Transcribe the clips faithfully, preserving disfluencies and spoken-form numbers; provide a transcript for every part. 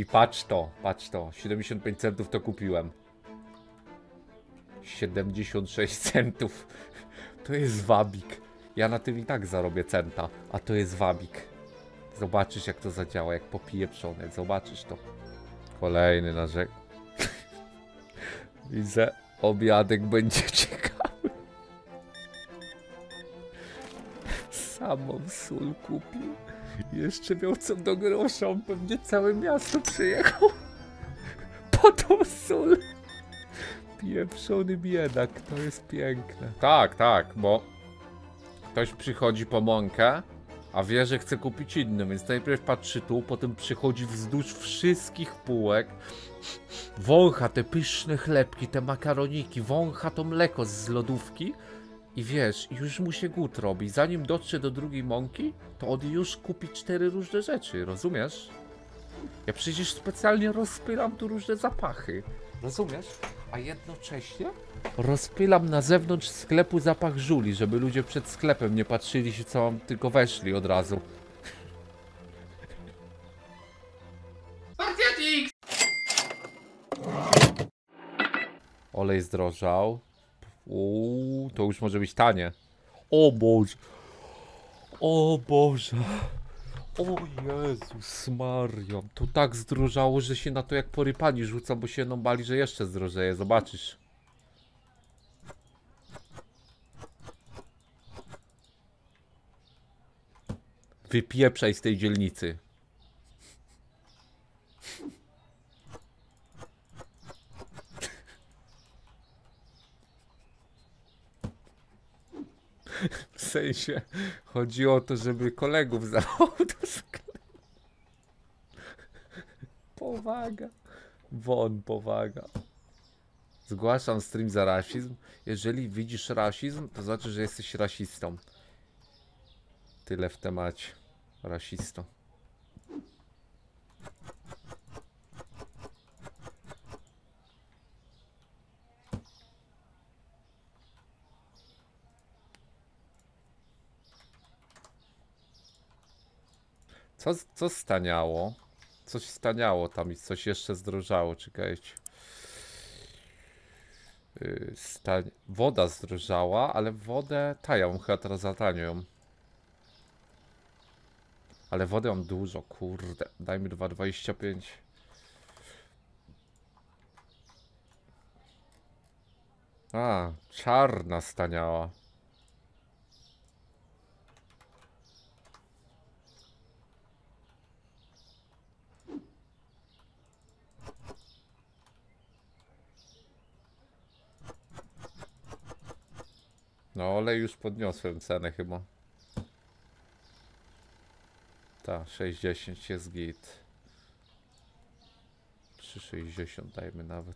I patrz to, patrz to. siedemdziesiąt pięć centów to kupiłem. siedemdziesiąt sześć centów. To jest wabik. Ja na tym i tak zarobię centa. A to jest wabik. Zobaczysz jak to zadziała, jak popije przonek. Zobaczysz to. Kolejny narzek. Widzę, obiadek będzie ciekawy. Samą sól kupił. Jeszcze miał co do grosza. On pewnie całe miasto przyjechał. Po tą sól. Pieprzony biedak, to jest piękne. Tak, tak, bo ktoś przychodzi po mąkę, a wie, że chce kupić inny, więc najpierw patrzy tu, potem przychodzi wzdłuż wszystkich półek, wącha te pyszne chlebki, te makaroniki, wącha to mleko z lodówki i wiesz, już mu się głód robi. Zanim dotrze do drugiej mąki, to on już kupi cztery różne rzeczy, rozumiesz? Ja przecież specjalnie rozpylam tu różne zapachy, rozumiesz? A jednocześnie rozpylam na zewnątrz sklepu zapach żuli, żeby ludzie przed sklepem nie patrzyli się co mam, tylko weszli od razu. Olej zdrożał. Uuu, to już może być tanie. O Boże. O Boże. O Jezus Maria. To tak zdrożało, że się na to jak porypani rzucą, bo się no bali, że jeszcze zdrożeje. Zobaczysz. Wypieprzaj z tej dzielnicy. W sensie chodzi o to, żeby kolegów zawołał do sklepu. Powaga. Won, powaga. Zgłaszam stream za rasizm. Jeżeli widzisz rasizm, to znaczy, że jesteś rasistą. Tyle w temacie. Rasistą. Co, co staniało? Coś staniało tam i coś jeszcze zdrożało, czekajcie. Yy, stań... Woda zdrożała, ale wodę... Ta, ja mam chyba teraz zatanią. Ale wodę mam dużo, kurde. Daj mi dwa dwadzieścia pięć. A, czarna staniała. No, ale już podniosłem cenę chyba. Ta, sześćdziesiąt jest git. trzy sześćdziesiąt dajmy nawet.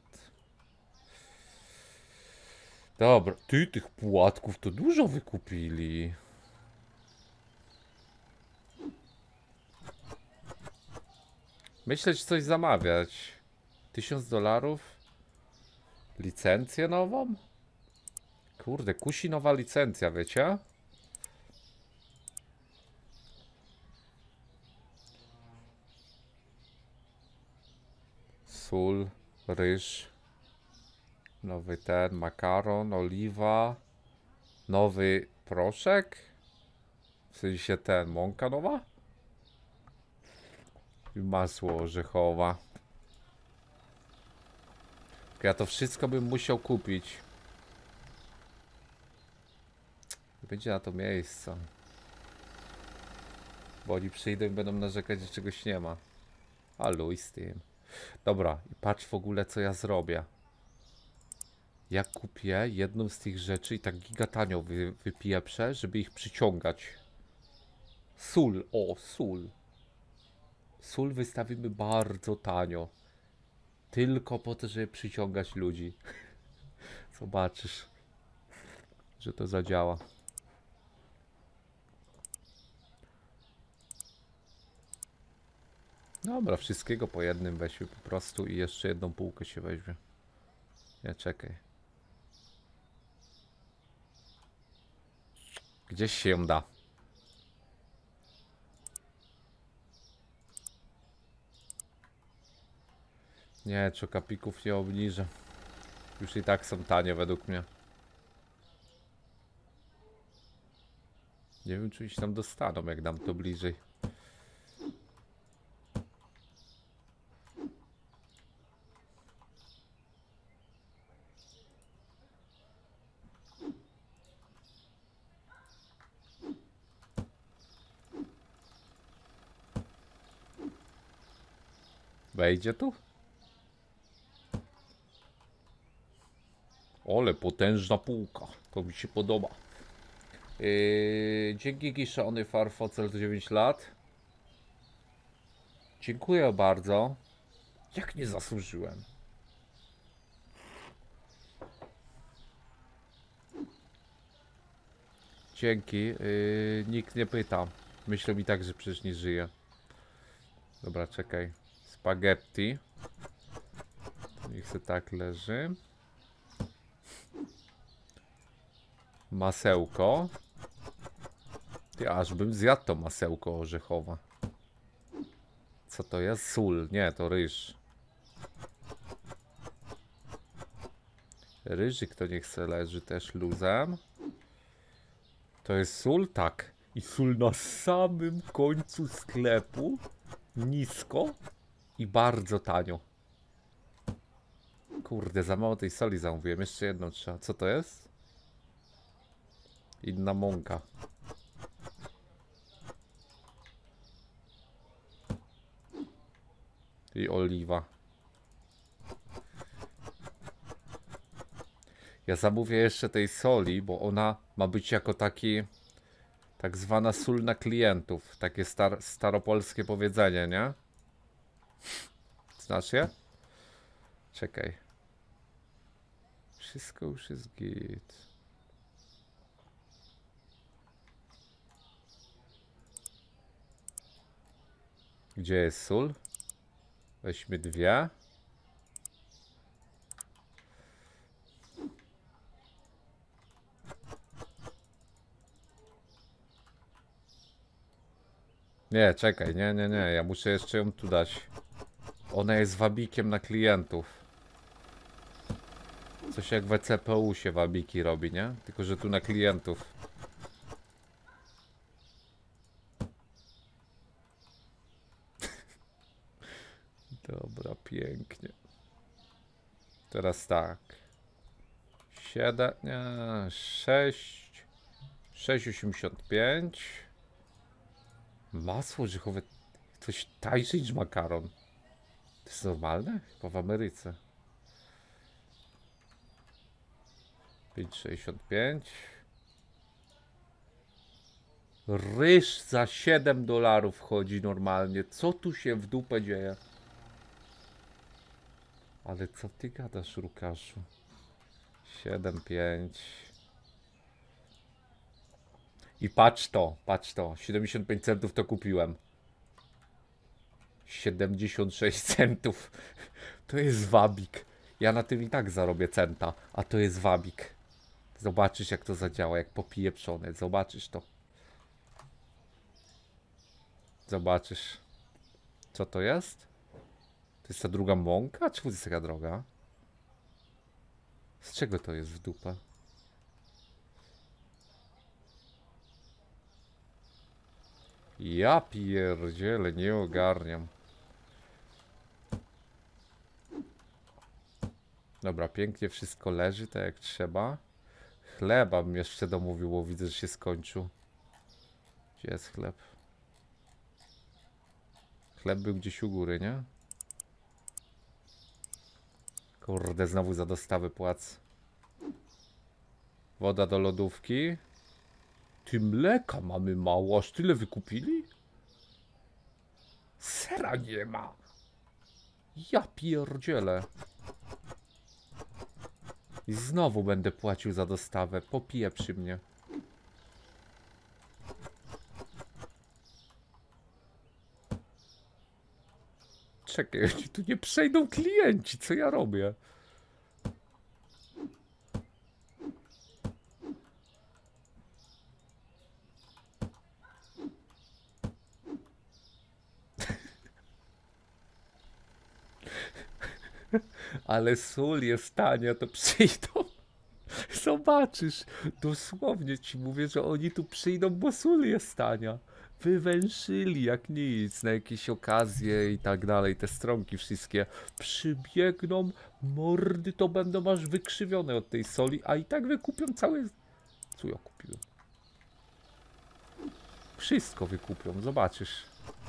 Dobra, ty tych płatków to dużo wykupili. Myślę, że coś zamawiać. Tysiąc dolarów? Licencję nową? Kurde, kusi nowa licencja, wiecie? Sól, ryż. Nowy ten, makaron, oliwa. Nowy proszek? W sensie ten, mąka nowa? I masło orzechowe. Ja to wszystko bym musiał kupić. Nie będzie na to miejsca. Bo oni przyjdą i będą narzekać, że czegoś nie ma. A luj z tym. Dobra, i patrz w ogóle co ja zrobię. Ja kupię jedną z tych rzeczy i tak gigatanio wy, wypieprzę, żeby ich przyciągać. Sól, o, sól. Sól wystawimy bardzo tanio. Tylko po to, żeby przyciągać ludzi. Zobaczysz, że to zadziała. Dobra, wszystkiego po jednym weźmy po prostu i jeszcze jedną półkę się weźmie. Nie, czekaj. Gdzieś się ją da. Nie, czokapików nie obniżę. Już i tak są tanie według mnie. Nie wiem, czy się tam dostaną, jak dam to bliżej. Wejdzie tu? Ole, potężna półka. To mi się podoba. Yy, dzięki Kiszony Farfocel to dziewięć lat. Dziękuję bardzo. Jak nie zasłużyłem? Dzięki. Yy, nikt nie pyta. Myślę mi tak, że przecież nie żyje. Dobra, czekaj. Spaghetti. Niech se tak leży. Masełko. Ty, aż bym zjadł to masełko orzechowe. Co to jest? Sól. Nie, to ryż. Ryżyk to niech se leży też luzem. To jest sól? Tak. I sól na samym końcu sklepu. Nisko. I bardzo tanio. Kurde, za mało tej soli zamówiłem. Jeszcze jedną trzeba. Co to jest? Inna mąka. I oliwa. Ja zamówię jeszcze tej soli, bo ona ma być jako taki tak zwana sól na klientów. Takie star staropolskie powiedzenie, nie? Znasz je? Czekaj. Wszystko już jest git. Gdzie jest sól? Weźmy dwie. Nie, czekaj, nie, nie, nie, ja muszę jeszcze ją tu dać. Ona jest wabikiem na klientów. Coś jak w C P U się wabiki robi, nie? Tylko że tu na klientów. Dobra, pięknie. Teraz tak. siedem, nie, sześć. sześć osiemdziesiąt pięć. Masło orzechowe. Coś tańsze niż makaron. To jest normalne? Chyba w Ameryce. pięć sześćdziesiąt pięć. Ryż za siedem dolarów wchodzi normalnie. Co tu się w dupę dzieje? Ale co ty gadasz, Rukaszu? siedem pięć. I patrz to, patrz to. siedemdziesiąt pięć centów to kupiłem. siedemdziesiąt sześć centów. To jest wabik. Ja na tym i tak zarobię centa, a to jest wabik. Zobaczysz, jak to zadziała, jak popije przony. Zobaczysz to. Zobaczysz. Co to jest? To jest ta druga mąka? Czemu to jest taka droga? Z czego to jest w dupę? Ja pierdzielę, nie ogarniam. Dobra, pięknie wszystko leży, tak jak trzeba. Chleba bym jeszcze domówił, bo widzę, że się skończył. Gdzie jest chleb? Chleb był gdzieś u góry, nie? Kurde, znowu za dostawy płac. Woda do lodówki. Ty, mleka mamy mało, aż tyle wykupili? Sera nie ma. Ja pierdzielę. I znowu będę płacił za dostawę. Popije przy mnie. Czekaj, tu nie przejdą klienci. Co ja robię? Ale sól jest tania, to przyjdą. Zobaczysz, dosłownie ci mówię, że oni tu przyjdą, bo sól jest tania. Wywęszyli jak nic, na jakieś okazje i tak dalej, te stronki wszystkie przybiegną, mordy to będą aż wykrzywione od tej soli, a i tak wykupią całe... Co ja kupiłem? Wszystko wykupią, zobaczysz.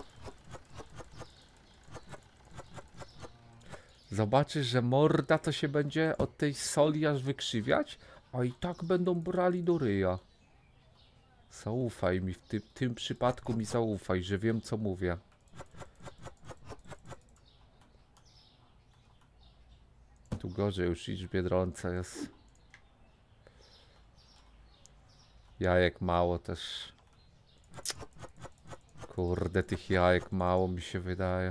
Zobaczysz, że morda to się będzie od tej soli aż wykrzywiać, a i tak będą brali do ryja. Zaufaj mi, w ty, tym przypadku mi zaufaj, że wiem co mówię. Tu gorzej już iść w Biedronce jest. Jajek mało też. Kurde, tych jajek mało mi się wydaje.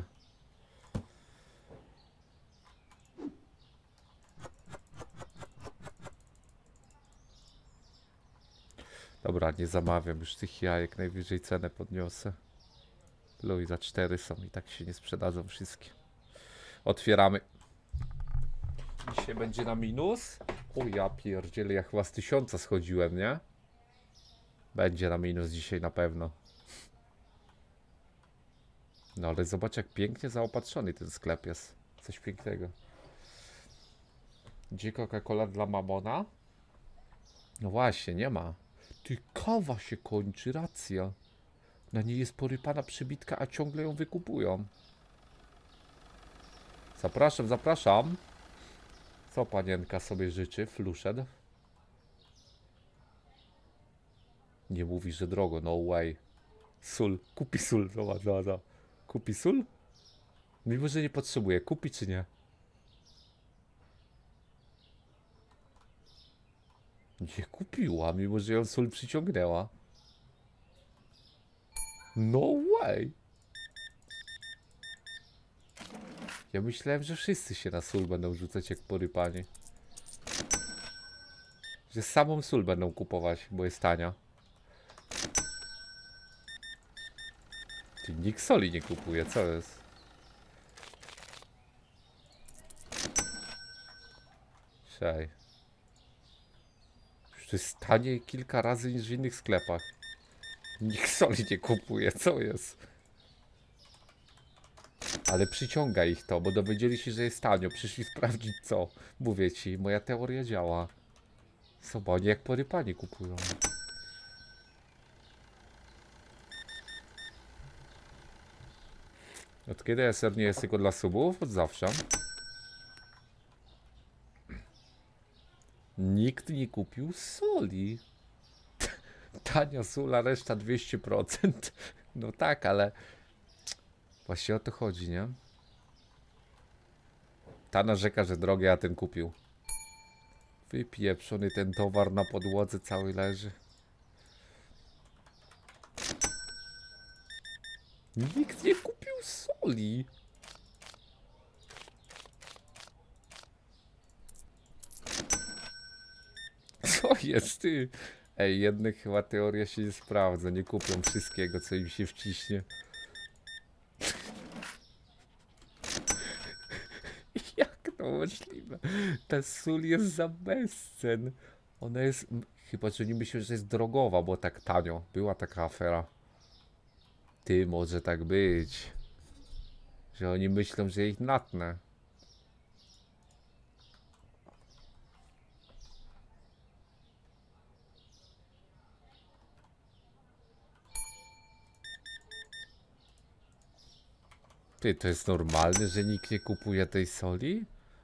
Dobra, nie zamawiam już tych jajek, najwyżej cenę podniosę. Luj, za cztery są i tak się nie sprzedadzą wszystkie. Otwieramy. Dzisiaj będzie na minus. O ja pierdzielę, ja chyba z tysiąca schodziłem, nie? Będzie na minus dzisiaj na pewno. No ale zobacz jak pięknie zaopatrzony ten sklep jest. Coś pięknego. Gdzie Coca-Cola dla Mamona? No właśnie, nie ma. Ty, kawa się kończy, racja. Na niej jest porypana przybitka, a ciągle ją wykupują. Zapraszam, zapraszam. Co panienka sobie życzy? Fluszed. Nie mówi, że drogo, no way. Sól, kupi sól, zobacz, zobacz, zobacz. Kupi sól? Mimo, że nie potrzebuje, kupi czy nie? Nie kupiła, mimo że ją sól przyciągnęła. No way. Ja myślałem, że wszyscy się na sól będą rzucać jak porypani. Że samą sól będą kupować, bo jest tania. Ty, nikt soli nie kupuje, co jest? Szej. Już to jest taniej kilka razy niż w innych sklepach. Nikt soli nie kupuje, co jest? Ale przyciąga ich to, bo dowiedzieli się, że jest tanio. Przyszli sprawdzić co. Mówię ci, moja teoria działa. Zobacz, oni jak porypani kupują. Od kiedy S R nie jest tylko dla subów? Od zawsze. Nikt nie kupił soli. Tania sól, reszta dwieście procent. No tak, ale właśnie o to chodzi, nie? Ta narzeka, że drogie, a ten kupił. Wypieprzony ten towar na podłodze cały leży. Nikt nie kupił soli. Co jest ty? Ej, jednak chyba teoria się nie sprawdza. Nie kupią wszystkiego, co im się wciśnie. Jak to możliwe? Ta sól jest za bezcen. Ona jest... Chyba, że nie myślę, że jest drogowa, bo tak tanio. Była taka afera. Ty, może tak być. Że oni myślą, że ich natnę. Ty, to jest normalne, że nikt nie kupuje tej soli?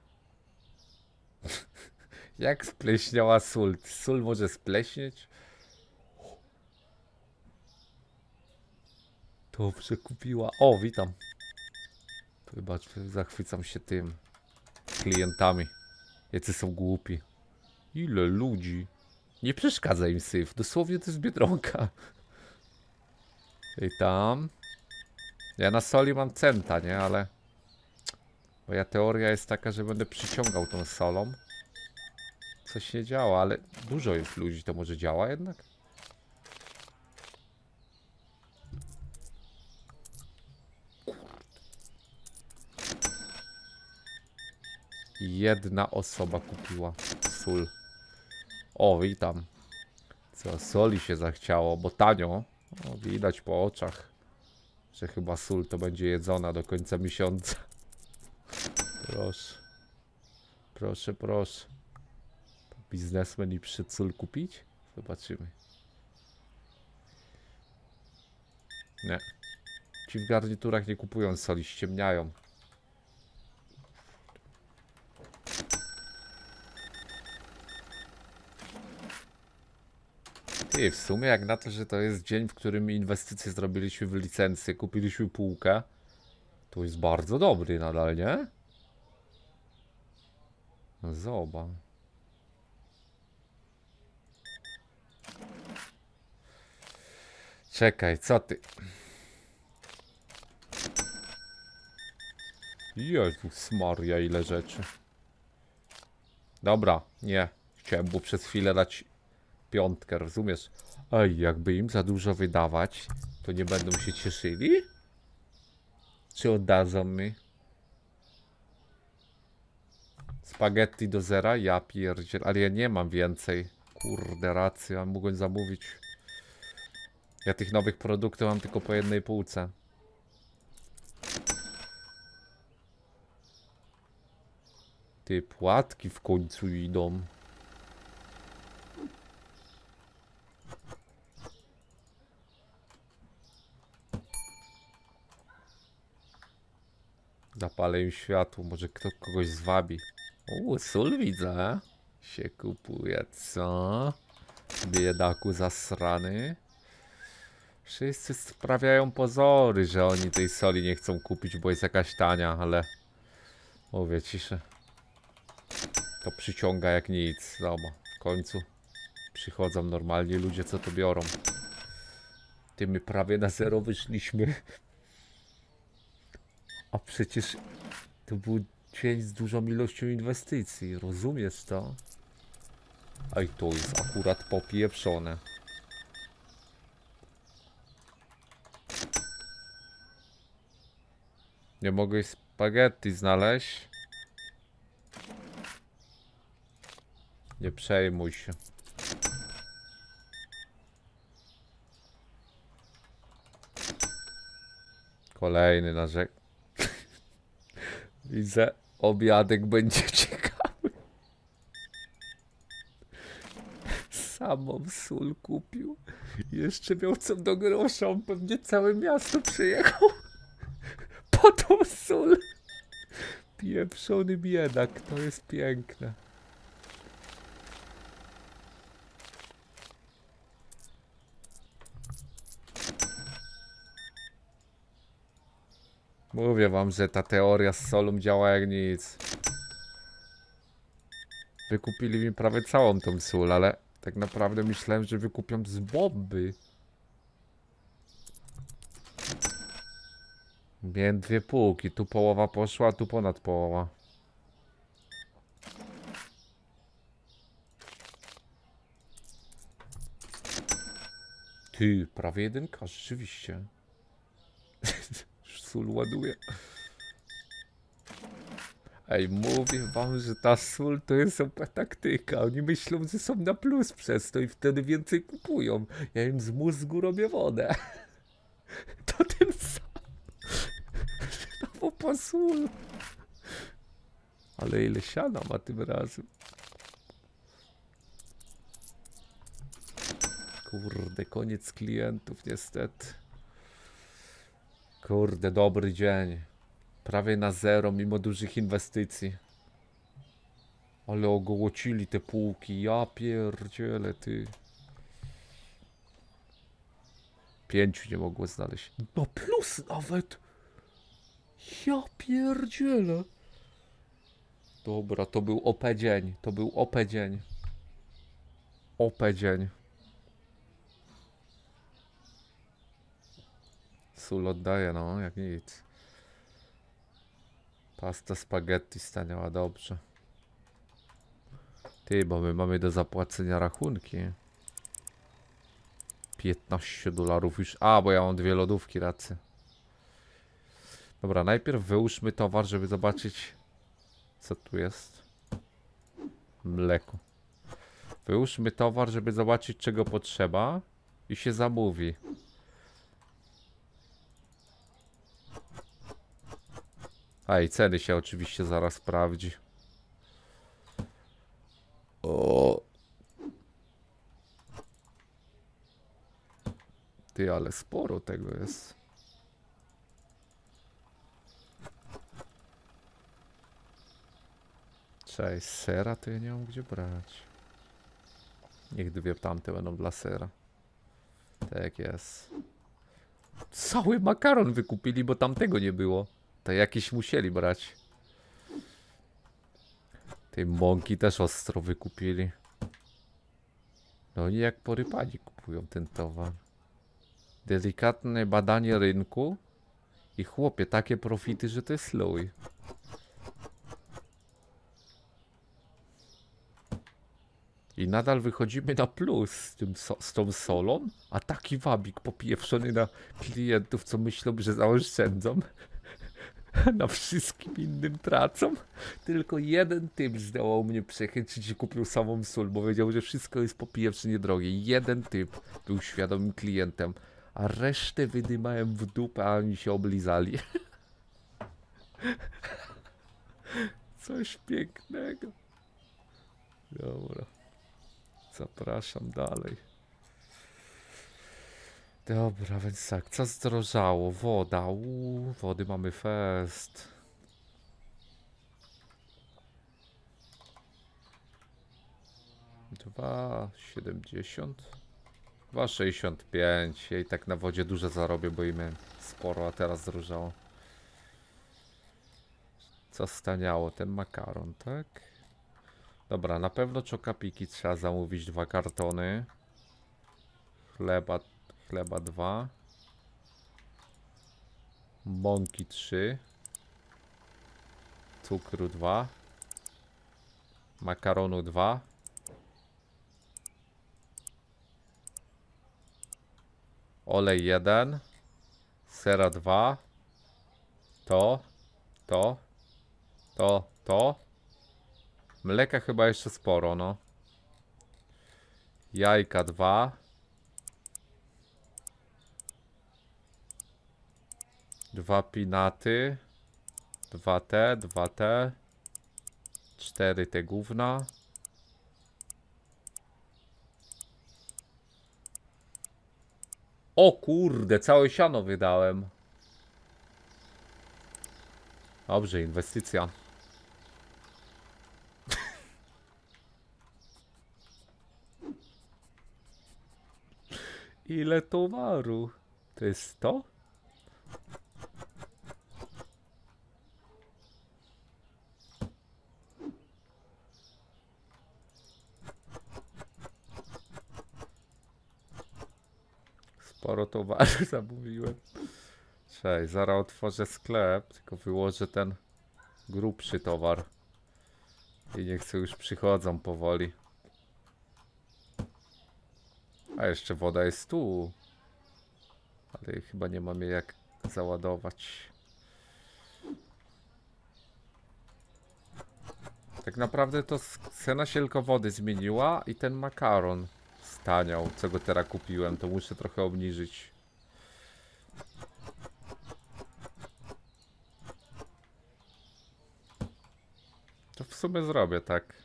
Jak spleśniała sól? Sól może spleśnieć? Dobrze kupiła. O, witam. Wybacz, zachwycam się tym. Klientami. Jacy są głupi. Ile ludzi. Nie przeszkadza im syf. Dosłownie to jest Biedronka. I tam. Ja na soli mam centa, nie? Ale... Moja teoria jest taka, że będę przyciągał tą solą. Coś nie działa, ale dużo jest ludzi. To może działa jednak? Jedna osoba kupiła sól. O, witam. Co, soli się zachciało, bo tanio. O, widać po oczach, że chyba sól to będzie jedzona do końca miesiąca. Proszę. Proszę, proszę. Biznesmen i przyszedł sól kupić? Zobaczymy. Nie. Ci w garniturach nie kupują soli, ściemniają. Ty, w sumie jak na to, że to jest dzień, w którym inwestycje zrobiliśmy w licencję, kupiliśmy półkę, to jest bardzo dobry nadal, nie? No zobacz. Czekaj, co ty? Jezus Maria, ile rzeczy. Dobra, nie. Chciałem mu przez chwilę dać piątkę, rozumiesz? Ej, jakby im za dużo wydawać, to nie będą się cieszyli? Czy oddadzą mi? Spaghetti do zera? Ja pierdziel, ale ja nie mam więcej. Kurde, racja, mogłem zamówić. Ja tych nowych produktów mam tylko po jednej półce. Ty, płatki w końcu idą. Zapalę im światło, może kto kogoś zwabi. O, sól widzę. Się kupuje, co? Biedaku zasrany. Wszyscy sprawiają pozory, że oni tej soli nie chcą kupić, bo jest jakaś tania, ale... Mówię ciszę. To przyciąga jak nic. Dobra, w końcu przychodzą normalni ludzie, co to biorą. Ty, my prawie na zero wyszliśmy. A przecież to był dzień z dużą ilością inwestycji, rozumiesz to? Ej, to jest akurat popieprzone. Nie mogę spaghetti znaleźć. Nie przejmuj się. Kolejny narzek. Widzę, obiadek będzie ciekawy. Samą sól kupił. Jeszcze miał co do grosza, on pewnie całe miasto przyjechał. Po tą sól. Pieprzony biedak, to jest piękne. Mówię wam, że ta teoria z solą działa jak nic. Wykupili mi prawie całą tą sól, ale tak naprawdę myślałem, że wykupią z bomby. Miałem dwie półki, tu połowa poszła, a tu ponad połowa. Ty, prawie jedynka, rzeczywiście. Sól ładuje. Ej, mówię wam, że ta sól to jest super taktyka. Oni myślą, że są na plus przez to i wtedy więcej kupują. Ja im z mózgu robię wodę. To tym sam. Znowu po sól. Ale ile siana ma tym razem. Kurde, koniec klientów niestety. Kurde, dobry dzień. Prawie na zero, mimo dużych inwestycji. Ale ogołocili te półki. Ja pierdzielę, ty. Pięciu nie mogło znaleźć. No plus nawet. Ja pierdzielę. Dobra, to był O P dzień. To był O P dzień. O P dzień. Sól oddaje, no, jak nic. Pasta spaghetti staniała dobrze. Ty, bo my mamy do zapłacenia rachunki. piętnaście dolarów już. A, bo ja mam dwie lodówki, rację. Dobra, najpierw wyłóżmy towar, żeby zobaczyć, Co tu jest? Mleko. Wyłóżmy towar, żeby zobaczyć, czego potrzeba i się zamówi. A i ceny się oczywiście zaraz sprawdzi. O. Ty, ale sporo tego jest. Cześć, sera to ja nie mam gdzie brać. Niech dwie tamte będą dla sera. Tak jest. Cały makaron wykupili, bo tamtego nie było. To jakieś musieli brać. Tej mąki też ostro wykupili. No i jak porypani kupują ten towar. Delikatne badanie rynku. I chłopie, takie profity, że to jest luj. I nadal wychodzimy na plus z, tym so, z tą solą, a taki wabik popieprzony na klientów, co myślą, że zaoszczędzą. Na wszystkim innym tracą. Tylko jeden typ zdołał mnie przechytrzyć i kupił samą sól, bo wiedział, że wszystko jest popieprzynie drogie. Jeden typ był świadomym klientem, a resztę wydymałem w dupę, a oni się oblizali. Coś pięknego. Dobra. Zapraszam dalej. Dobra, więc tak, co zdrożało? Woda, uuu, wody mamy fest. dwa siedemdziesiąt. dwa sześćdziesiąt pięć. Ja i tak na wodzie dużo zarobię, bo i miałem sporo, a teraz zdrożało. Co staniało? Ten makaron, tak? Dobra, na pewno czokapiki trzeba zamówić dwa kartony. Chleba, chleba dwa. Mąki trzy. Cukru dwa. Makaronu dwa. Olej jeden. Sera dwa. To. To. To. To. Mleka chyba jeszcze sporo, no. Jajka dwa. Dwa pinaty. Dwa te, dwa te. Cztery te gówna. O kurde, całe siano wydałem. Dobrze, inwestycja. Ile towaru? To jest to? Sporo towaru zamówiłem. Cześć, zaraz otworzę sklep, tylko wyłożę ten grubszy towar. I niech sobie już przychodzą powoli. A jeszcze woda jest tu. Ale chyba nie mamy jak załadować. Tak naprawdę to cena się tylko wody zmieniła i ten makaron staniał, co go teraz kupiłem. To muszę trochę obniżyć. To w sumie zrobię tak.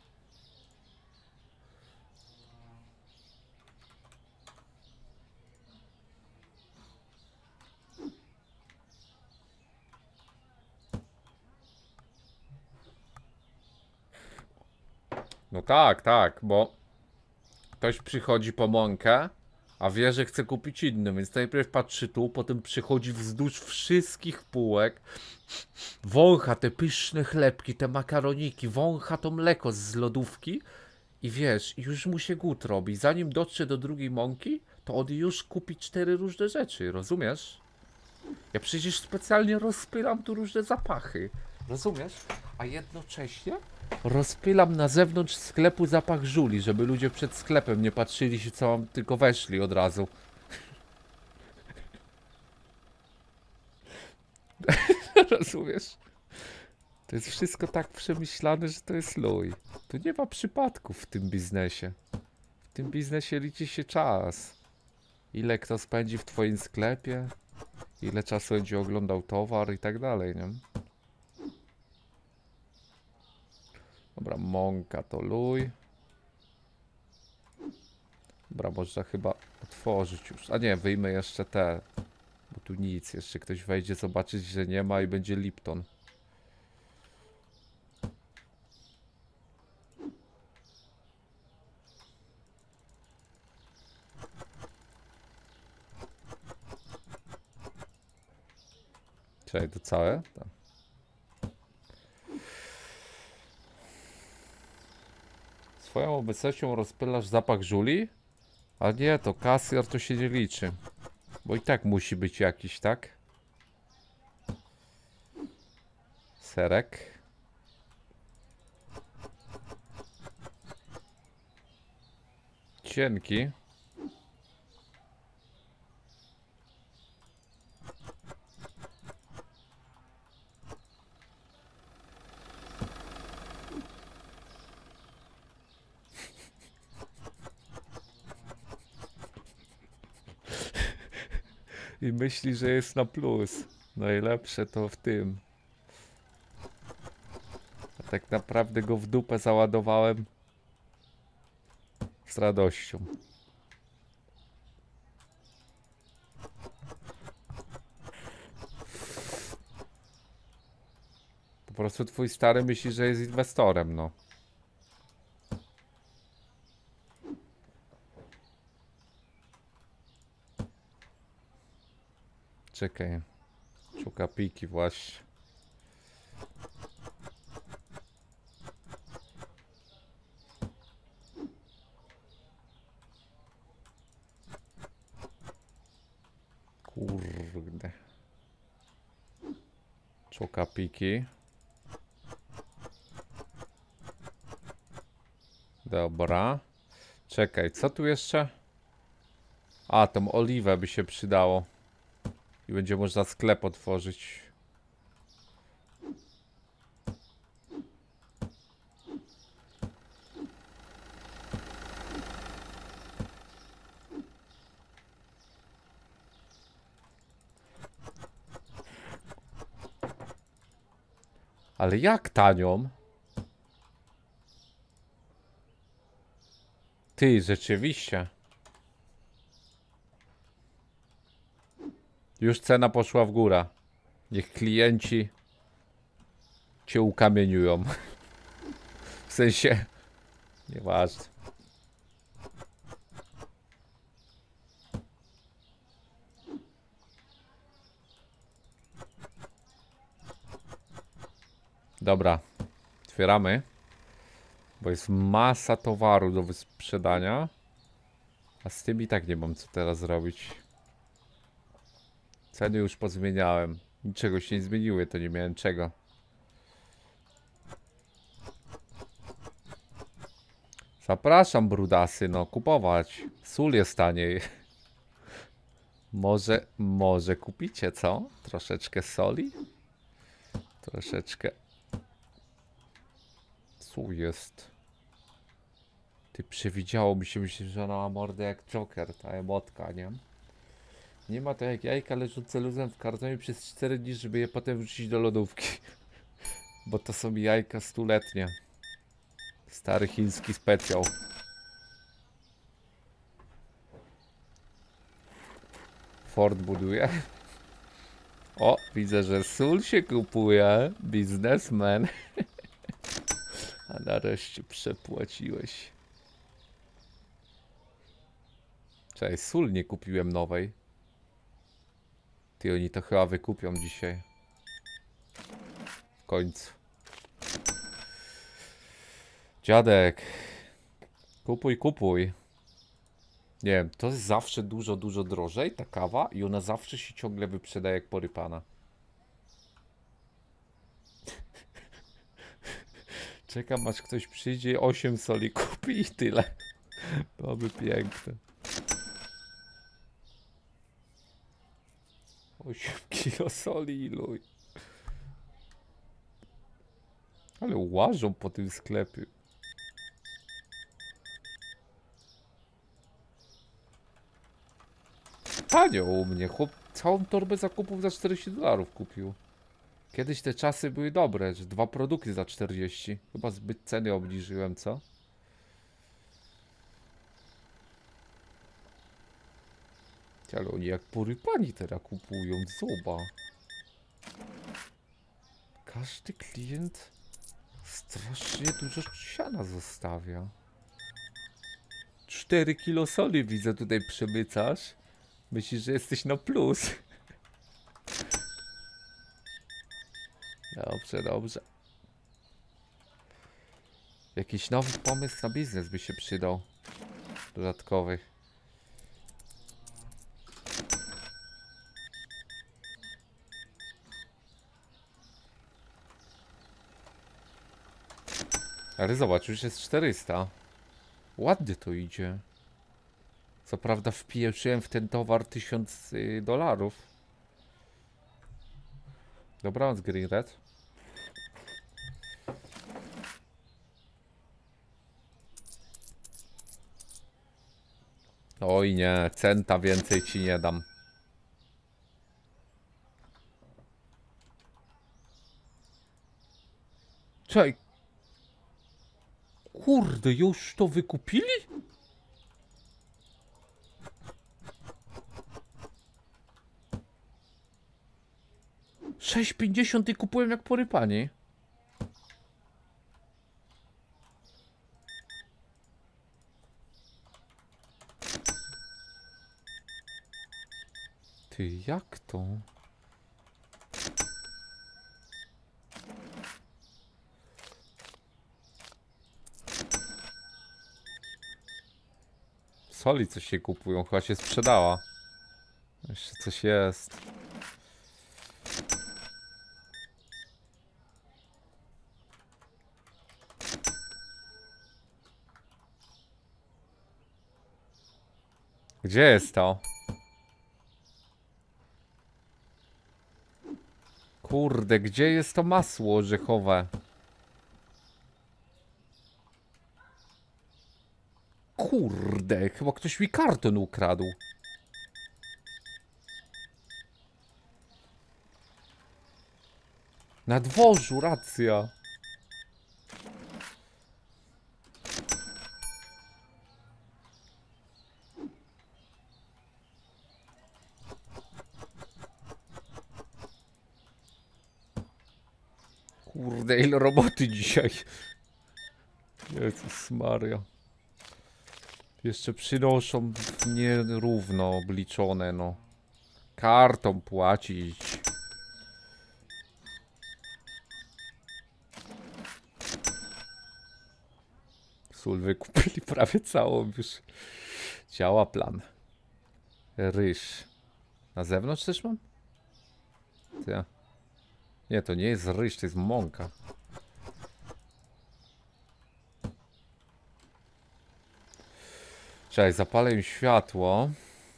No tak, tak, bo ktoś przychodzi po mąkę, a wie, że chce kupić inny, więc najpierw patrzy tu, potem przychodzi wzdłuż wszystkich półek, wącha te pyszne chlebki, te makaroniki, wącha to mleko z lodówki i wiesz, już mu się głód robi. Zanim dotrze do drugiej mąki, to on już kupi cztery różne rzeczy, rozumiesz? Ja przecież specjalnie rozpylam tu różne zapachy, rozumiesz? A jednocześnie rozpylam na zewnątrz sklepu zapach żuli, żeby ludzie przed sklepem nie patrzyli się, co mam, tylko weszli od razu. Rozumiesz? To jest wszystko tak przemyślane, że to jest luj. Tu nie ma przypadków w tym biznesie. W tym biznesie liczy się czas. Ile kto spędzi w twoim sklepie, ile czasu będzie oglądał towar i tak dalej, nie? Dobra, mąka to luj. Dobra, można chyba otworzyć już. A nie, wyjmę jeszcze te. Bo tu nic, jeszcze ktoś wejdzie zobaczyć, że nie ma i będzie Lipton. Czekaj, to całe? Tak. Swoją obecnością rozpylasz zapach żuli? A nie, to kasjer to się nie liczy. Bo i tak musi być jakiś, tak? Serek. Cienki. I myśli, że jest na plus. Najlepsze to w tym. A tak naprawdę go w dupę załadowałem z radością. Po prostu twój stary myśli, że jest inwestorem, no. Czekaj. Szuka piki właśnie. Kurde. Szuka piki. Dobra. Czekaj, co tu jeszcze? A, tą oliwę by się przydało. I będzie można sklep otworzyć. Ale jak tanią? Ty, rzeczywiście. Już cena poszła w górę. Niech klienci cię ukamieniują. W sensie... Nieważne. Dobra. Otwieramy. Bo jest masa towaru do wysprzedania. A z tym i tak nie mam co teraz zrobić. Ceny już pozmieniałem. Niczego się nie zmieniły, to nie miałem czego. Zapraszam, brudasy, no kupować. Sól jest taniej. Może, może kupicie, co? Troszeczkę soli? Troszeczkę. Co jest? Ty, przewidziało mi się, myślę, że ona ma mordę jak Joker, ta emotka, nie? Nie ma to jak jajka leżące luzem w kartonie przez cztery dni, żeby je potem wrzucić do lodówki. Bo to są jajka stuletnie. Stary chiński specjał. Ford buduje. O, widzę, że sól się kupuje. Biznesmen. A nareszcie przepłaciłeś. Czekaj, sól nie kupiłem nowej. Ty, oni to chyba wykupią dzisiaj. W końcu. Dziadek. Kupuj, kupuj. Nie wiem, to jest zawsze dużo, dużo drożej, ta kawa, i ona zawsze się ciągle wyprzedaje jak porypana. Czekam, aż ktoś przyjdzie, osiem soli kupi i tyle. To by piękne. osiem kilo soli i luj. Ale łażą po tym sklepie. Tanio u mnie, chłop całą torbę zakupów za czterdzieści dolarów kupił. Kiedyś te czasy były dobre, że dwa produkty za czterdzieści. Chyba zbyt ceny obniżyłem, co? Ale oni jak porypani teraz kupują, zoba. Każdy klient strasznie dużo siana zostawia. cztery kilo soli widzę tutaj przemycasz. Myślisz, że jesteś na plus. Dobrze, dobrze. Jakiś nowy pomysł na biznes by się przydał. Dodatkowy. Ale zobacz, już jest czterysta. Ładnie to idzie. Co prawda wpieprzyłem w ten towar tysiąc y, dolarów. Dobranoc, Green Red. Oj nie, centa więcej ci nie dam. Czekaj. Kurde, już to wykupili? sześć pięćdziesiąt i kupuję jak porypani. Ty, jak to? Soli coś się kupują, chyba się sprzedała. Jeszcze coś jest. Gdzie jest to? Kurde, gdzie jest to masło orzechowe? Kurde, chyba ktoś mi karton ukradł. Na dworzu, racja. Kurde, ile roboty dzisiaj. Jezus Maria. Jeszcze przynoszą nierówno obliczone, no. Kartą płacić. Sól wykupili prawie całą już. Działa plan. Ryż. Na zewnątrz też mam? Ty. Nie, to nie jest ryż, to jest mąka. Czekaj, zapalę im światło.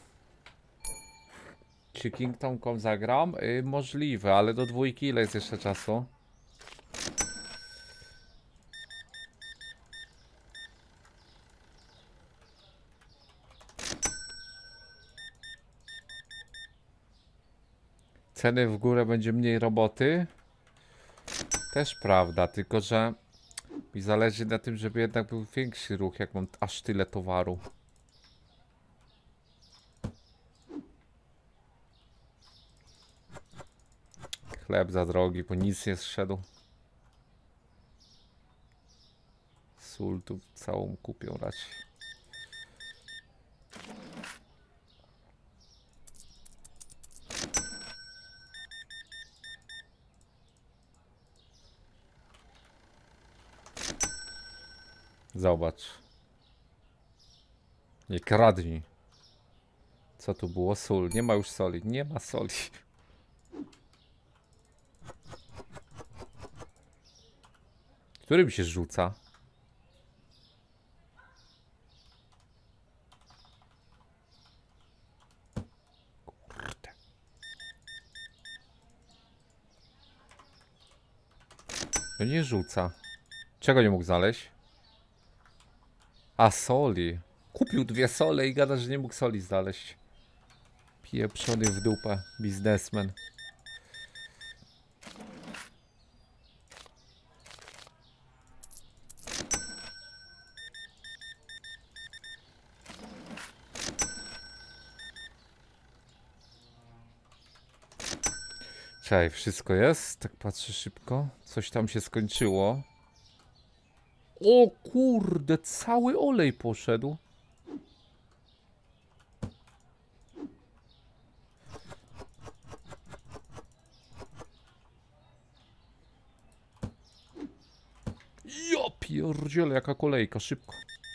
Czy Kingdom Come zagram? Yy, możliwe, ale do dwójki ile jest jeszcze czasu? Ceny w górę będzie mniej roboty? Też prawda, tylko że mi zależy na tym, żeby jednak był większy ruch, jak mam aż tyle towaru. Chleb za drogi, bo nic nie zszedł. Sól tu całą kupią raczej. Zobacz. Nie kradnij. Co tu było? Sól. Nie ma już soli. Nie ma soli. Którym się rzuca? Kurde. To nie rzuca. Czego nie mógł znaleźć? A, soli. Kupił dwie sole i gada, że nie mógł soli znaleźć. Pieprzony w dupę, biznesmen. Czekaj, wszystko jest? Tak patrzę szybko. Coś tam się skończyło. O kurde, cały olej poszedł. Ja pierdzielę, jaka kolejka, szybko.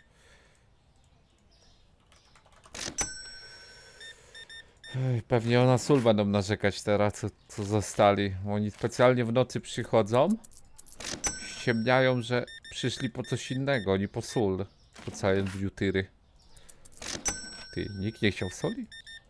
Ej, pewnie na sól będą narzekać teraz, co, co zostali. Oni specjalnie w nocy przychodzą, ściemniają, że przyszli po coś innego, oni po sól. Po całym dniu tyry. Ty, nikt nie chciał soli?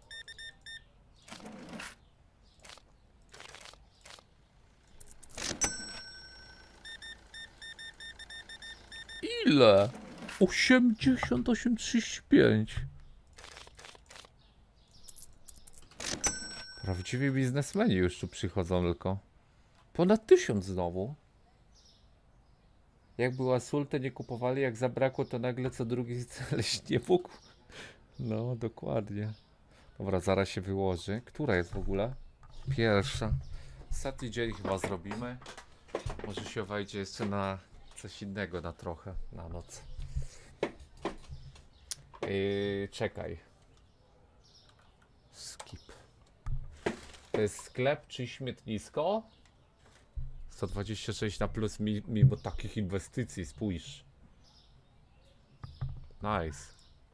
Ile? osiemdziesiąt osiem trzydzieści pięć. Prawdziwi biznesmeni już tu przychodzą tylko. Ponad tysiąc znowu. Jak była sól, to nie kupowali, jak zabrakło, to nagle co drugi znaleźć nie mógł. No, dokładnie. Dobra, zaraz się wyłoży. Która jest w ogóle? Pierwsza. Ostatni dzień chyba zrobimy. Może się wejdzie jeszcze na coś innego, na trochę, na noc. Yy, czekaj. Skip. To jest sklep czy śmietnisko? sto dwadzieścia sześć na plus mimo takich inwestycji, spójrz. Nice.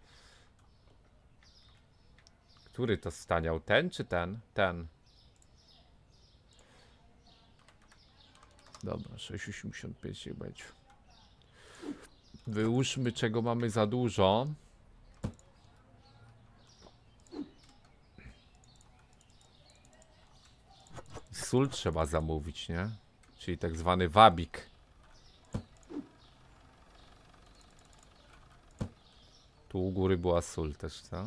Który to staniał? Ten czy ten? Ten. Dobra, sześć osiemdziesiąt pięć nie będzie. Wyłóżmy, czego mamy za dużo. Sól trzeba zamówić, nie? Czyli tak zwany wabik. Tu u góry była sól też, co?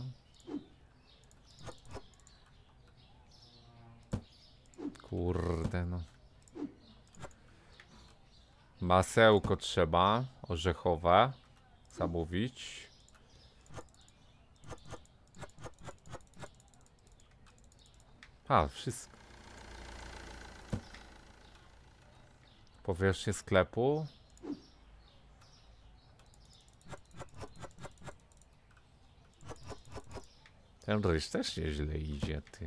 Kurde no. Masełko trzeba orzechowe zamówić. A, wszystko. Powierzchnię sklepu. Ten ryż też nieźle idzie, ty.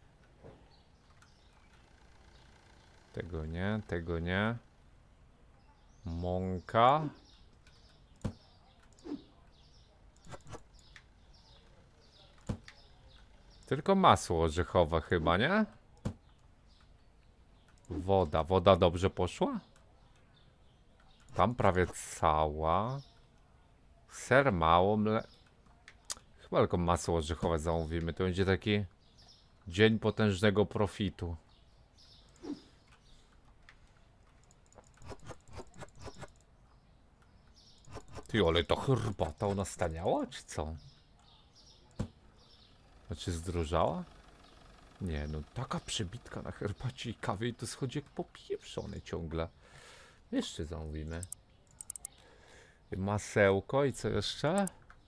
Tego nie, tego nie. Mąka. Tylko masło orzechowe chyba, nie? Woda, woda dobrze poszła? Tam prawie cała. Ser mało, mle... Chyba tylko masło orzechowe zamówimy. To będzie taki dzień potężnego profitu. Ty, ale to herbata ona staniała, czy co? Znaczy zdrożała? Nie, no taka przebitka na herbacie i kawie i to schodzi jak popieprzone ciągle. Jeszcze zamówimy. Masełko i co jeszcze?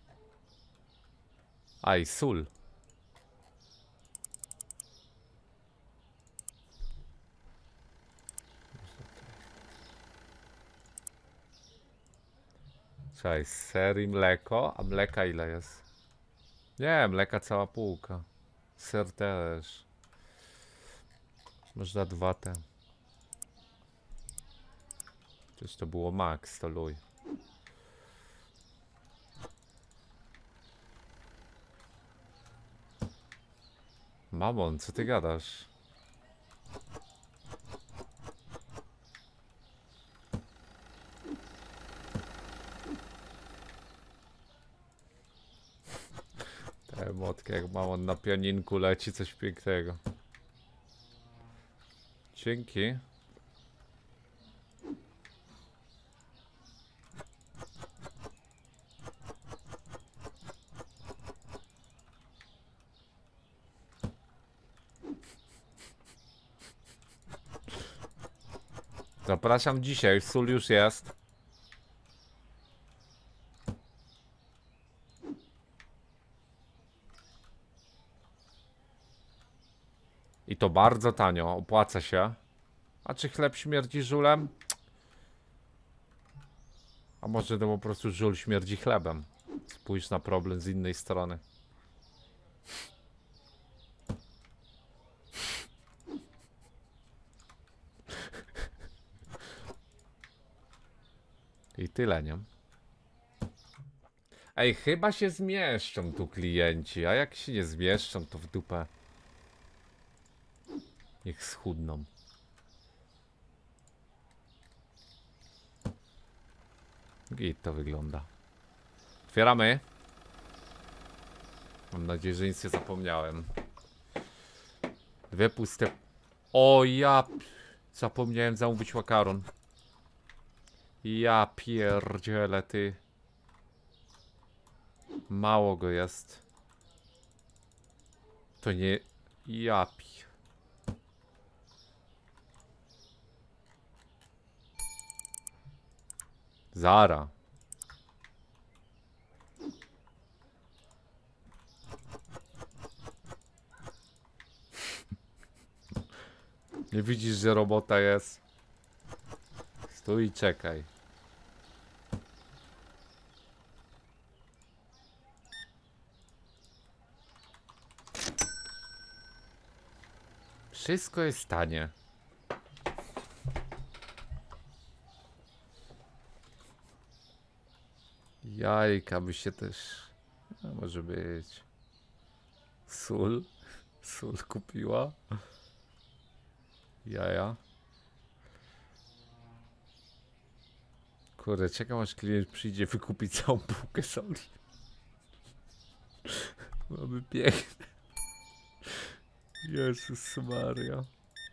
A i sól. Czekaj, ser i mleko. A mleka ile jest? Nie, mleka cała półka. Ser też. Można dwa te. Przecież to było max, to luj. Mamon, co ty gadasz? Te motki jak mamon na pianinku leci, coś pięknego. Dzięki. Zapraszam dzisiaj, sól już jest. I to bardzo tanio, opłaca się. A czy chleb śmierdzi żulem? A może to po prostu żul śmierdzi chlebem? Spójrz na problem z innej strony. I tyle, nie? Ej, chyba się zmieszczą tu klienci, a jak się nie zmieszczą, to w dupę. Niech schudną. Git to wygląda. Otwieramy. Mam nadzieję, że nic nie zapomniałem. Dwie puste... O ja... Zapomniałem zamówić makaron. Ja pierdzielę, ty. Mało go jest. To nie... Ja pi... Zara. Nie widzisz, że robota jest? Stój i czekaj. Wszystko jest tanie. Jajka by się też... No, może być. Sól. Sól kupiła. Jaja. Kurde, czekam aż klient przyjdzie wykupić całą bułkę soli. Mamy piękne. Jezus Maria.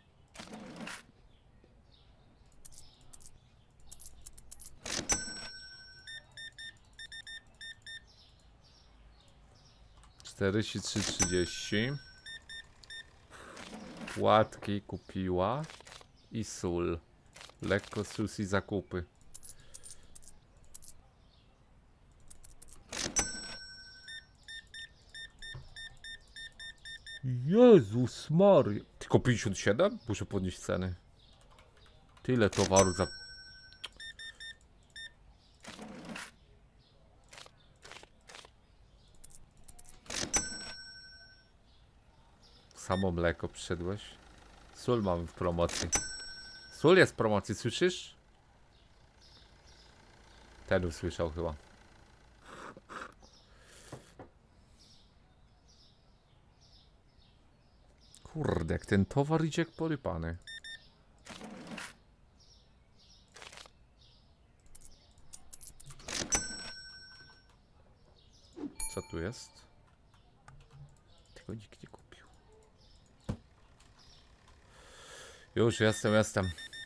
czterdzieści trzy trzydzieści. Płatki kupiła. I sól. Lekko sushi zakupy. Jezus Maria. Tylko pięćdziesiąt siedem? Muszę podnieść ceny. Tyle towaru za... Samo mleko przyszedłeś. Sól mamy w promocji. Sól jest w promocji, słyszysz? Ten usłyszał chyba. Kurde, jak ten towar idzie jak porypany. Co tu jest? Tego nikt nie kupił. Już jestem, jestem.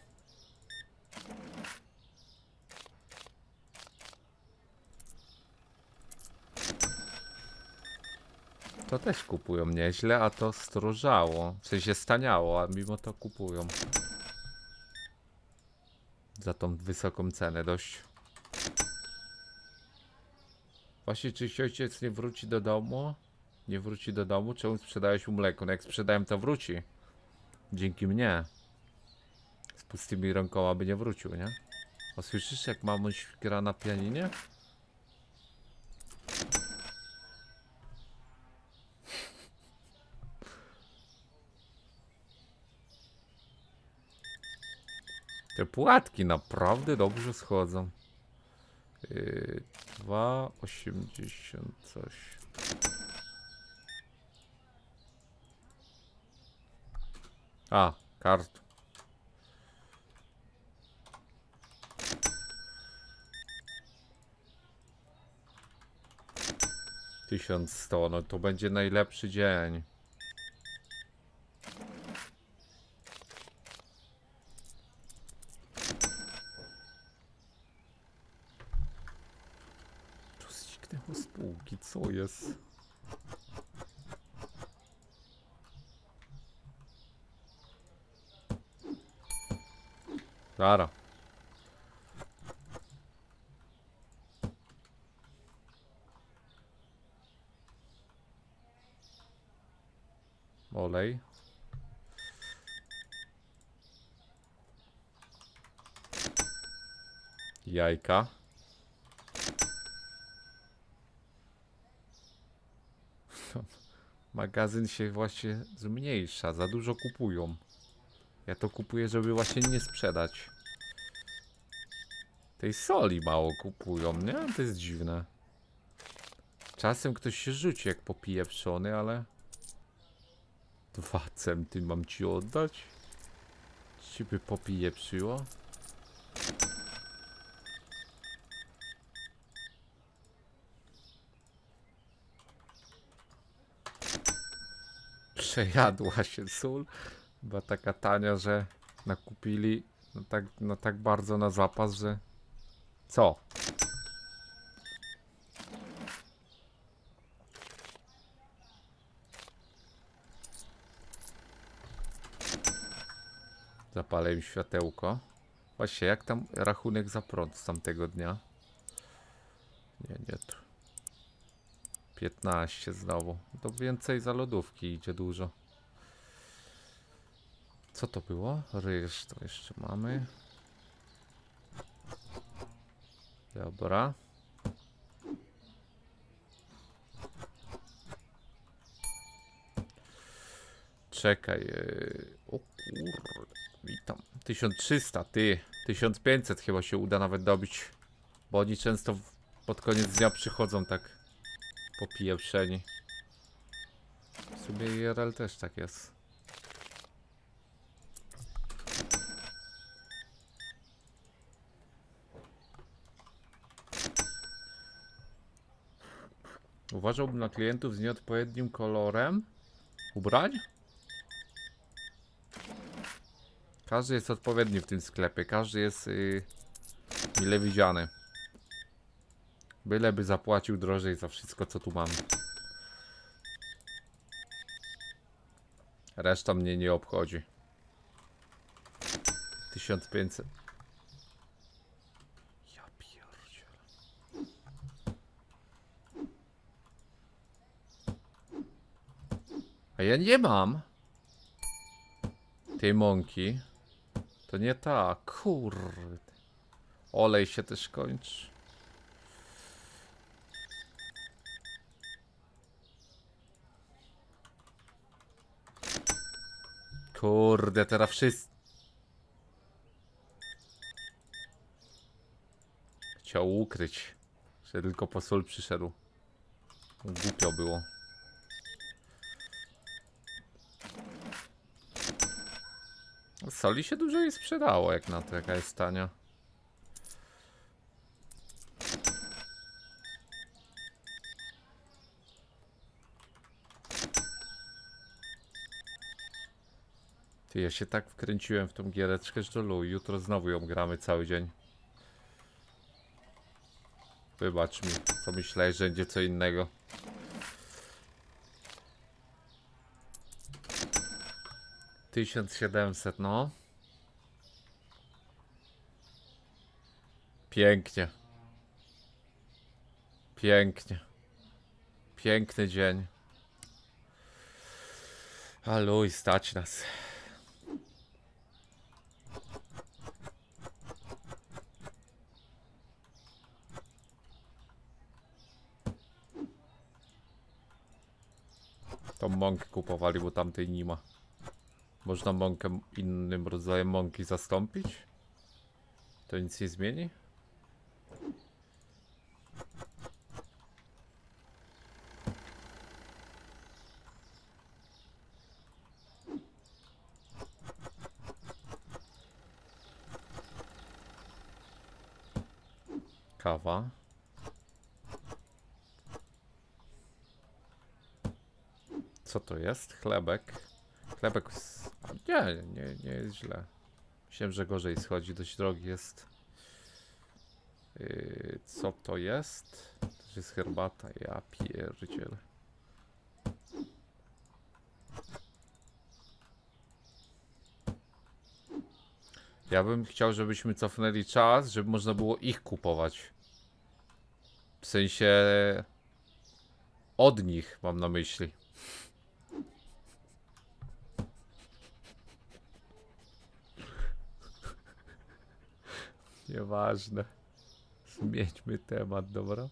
To też kupują nieźle, a to zdrożało. W sensie staniało, a mimo to kupują. Za tą wysoką cenę dość. Właśnie, czy ojciec nie wróci do domu? Nie wróci do domu? Czemu sprzedałeś mu mleko? No jak sprzedałem, to wróci. Dzięki mnie. Z pustymi rękoma by nie wrócił, nie? A słyszysz, jak mamuś gra na pianinie? Te płatki naprawdę dobrze schodzą. Yy, dwa osiemdziesiąt coś. A, kart. tysiąc sto, no to będzie najlepszy dzień. To zniknęło z półki, co jest? Zara. Olej. Jajka. Magazyn się właśnie zmniejsza, za dużo kupują. Ja to kupuję, żeby właśnie nie sprzedać. Tej soli mało kupują, nie? To jest dziwne. Czasem ktoś się rzuci jak popije pszony, ale... Dwa centy mam ci oddać? Ciebie popije przyło? Przejadła się sól. Była taka tania, że nakupili no tak, no tak bardzo na zapas, że... Co? Zapalę im światełko. Właśnie, jak tam rachunek za prąd z tamtego dnia? Nie, nie tu. piętnaście znowu. To więcej za lodówki idzie dużo. Co to było? Ryż to jeszcze mamy. Dobra. Czekaj. Yy... O kurde. Witam. tysiąc trzysta, ty. tysiąc pięćset chyba się uda nawet dobić. Bo oni często pod koniec dnia przychodzą tak popijeprzeni. W sumie I R L też tak jest. Uważałbym na klientów z nieodpowiednim kolorem ubrań? Każdy jest odpowiedni w tym sklepie, każdy jest yy, mile widziany. Byleby zapłacił drożej za wszystko, co tu mam. Reszta mnie nie obchodzi. tysiąc pięćset. Ja pierdzielę. A ja nie mam tej mąki. To nie ta, kurde. Olej się też kończy. Kurde, teraz wszyscy... Chciał ukryć, że tylko po sól przyszedł. Głupio było. Soli się dużo jej sprzedało, jak na to, jaka jest tania. Ty, ja się tak wkręciłem w tą giereczkę, że to luj. Jutro znowu ją gramy cały dzień. Wybacz mi, co myślałeś, że będzie co innego. tysiąc siedemset, no. Pięknie. Pięknie. Piękny dzień. Aluj, stać nas. Tą mąkę kupowali, bo tamtej nie ma. Można mąkę innym rodzajem mąki zastąpić? To nic nie zmieni? Kawa. Co to jest? Chlebek. Chlebek z... Nie, nie, nie jest źle. Myślałem, że gorzej schodzi, dość drogi jest. Yy, co to jest? To jest herbata, ja pierdzielę. Ja bym chciał, żebyśmy cofnęli czas, żeby można było ich kupować. W sensie... Od nich mam na myśli. Nieważne. Zmieńmy temat, dobra?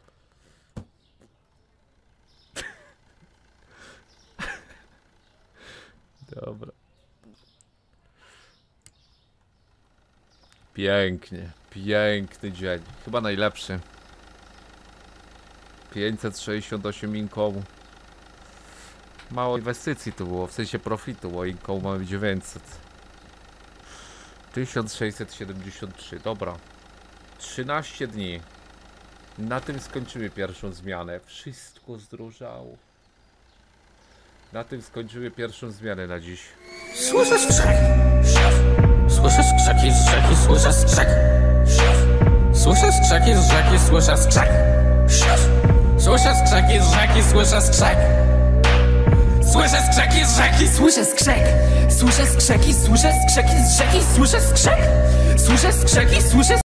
Dobra. Pięknie, piękny dzień. Chyba najlepszy. pięćset sześćdziesiąt osiem inkomu. Mało inwestycji tu było, w sensie profitu, bo inkomu mamy dziewięćset. tysiąc sześćset siedemdziesiąt trzy, dobra. trzynaście dni. Na tym skończymy pierwszą zmianę. Wszystko zdrożało. Na tym skończymy pierwszą zmianę na dziś. Słyszę skrzek, słyszę skrzeki z rzeki, słyszę skrzek. Słyszę skrzeki z rzeki, słyszę skrzek. Słyszę skrzeki z rzeki, słyszę skrzek. Słyszę skrzeki z rzeki, słyszę skrzek. Słyszę skrzeki, słyszę skrzeki z rzeki, słyszę skrzek. Słyszę skrzeki, słyszę